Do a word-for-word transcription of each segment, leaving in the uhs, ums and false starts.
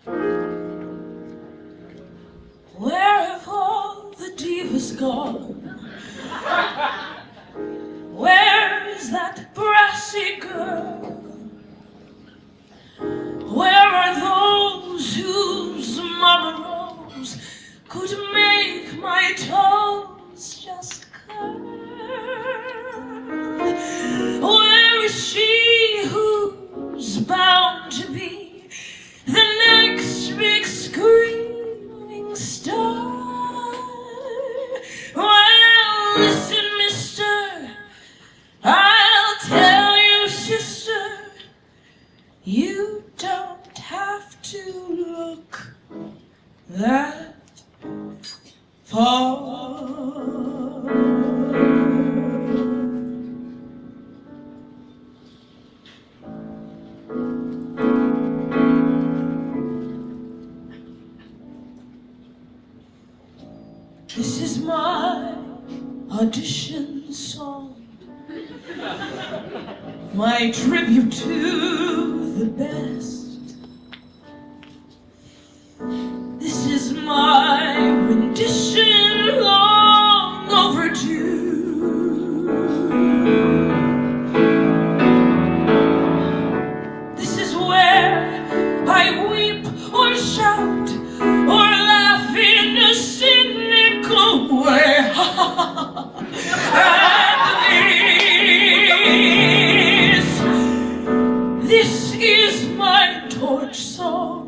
Where have all the divas gone? Where is that brassy girl? Where are those whose murmurs could make my toes just curl? Where is she who's bound to be the next big screaming star? Well, listen, mister, I'll tell you, sister, you don't have to look that far. This is my audition song, my tribute to the best. This is my rendition, long overdue. This is where I weep or shout or laugh in a cynical way. And this, this is my torch song.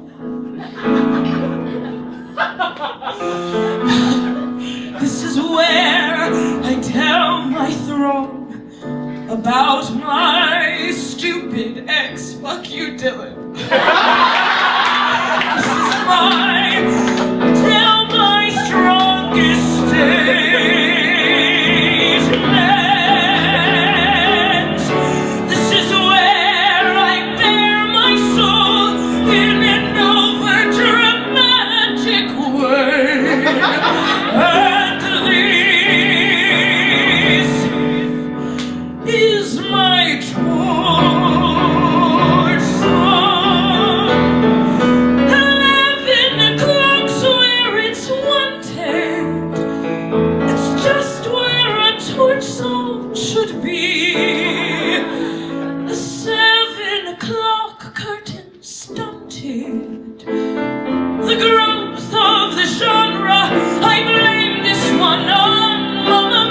This is where I tell my throne about my stupid ex. Fuck you, Dylan. This is my tell my strongest statement. This is where I bare my soul in an overdramatic way. And this is my torch song. Eleven o'clock's where it's wanted. It's just where a torch song should be. The seven o'clock curtain stunted the growth of the genre. I blame this one on Mamma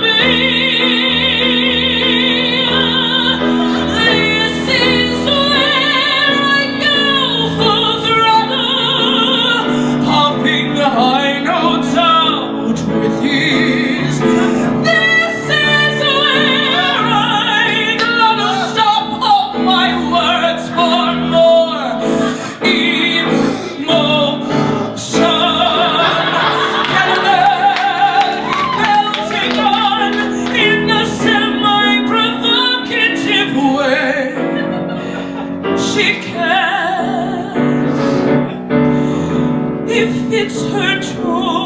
Mia. This is where I go full throttle, popping the high notes out with ease. This is where I glottal stop all my words for more emotion. Melting on in a semi-provocative way. She can, if it's her choice.